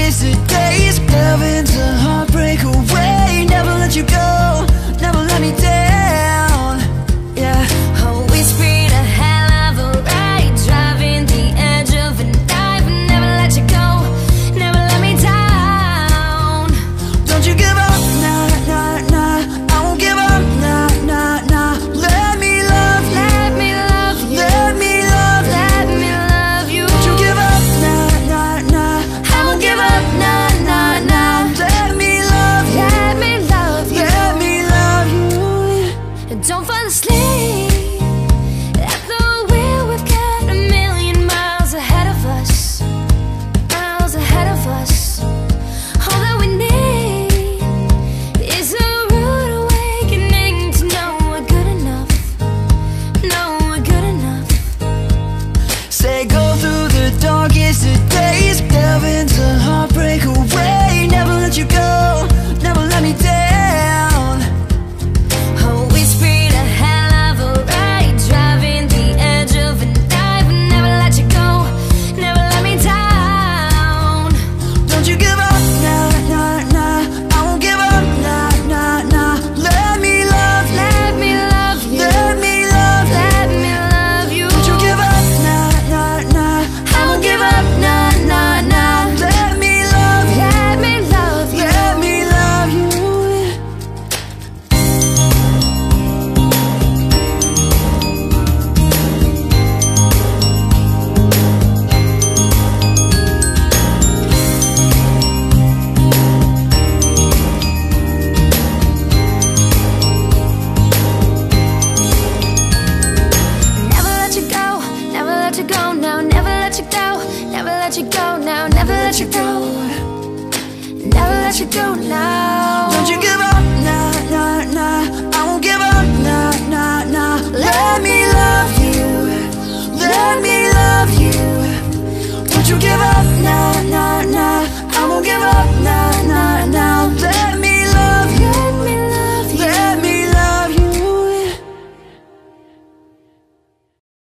darkest of days, heaven's a heartbreak away. Never let you go, never let me down. Yeah. Oh, we sprayed a hell of a ride, driving the edge of a knife. Never let you go, never let me down. Don't you give up, nah, nah, nah. I won't give up, nah, nah, nah. Let me love you, Let me love you, let me love you. let me love you. Don't you give up, nah, nah, nah. I won't give up, nah, nah, nah. Let me love you, Let me love you. let me love you. Don't fall asleep at the wheel. We've got a million miles ahead of us, miles ahead of us. All that we need is a rude awakening to know we're good enough, know we're good enough. Say go through the darkest of days, heaven's a heartbreak away. Never let you go, never let me down. Oh, we sprayed a hell of a ride, driving the edge of a knife. Never let you go, never let me down. Don't you give up, nah, nah, nah. I won't give up, nah, nah, nah. Let me love you, Let me love you, let me love you. let me love you. Don't you give up, nah, nah, nah. I won't give up, nah, nah, nah. Let me love you, Let me love you. let me love you. Never let you go, never let you go now. Never let you go, never let you go now. Never let you go, never let you go now. Don't you give up, nah, nah, nah. I won't give up, nah, nah, nah. Let me love you, let me love you. Don't you give up.